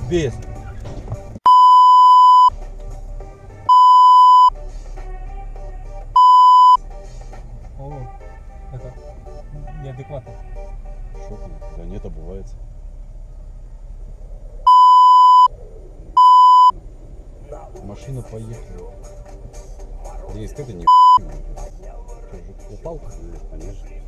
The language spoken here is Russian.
Без. О, это неадекватно. Шок? Да нет, обувается. Машина поехала. Есть, это не упал? Нет, конечно.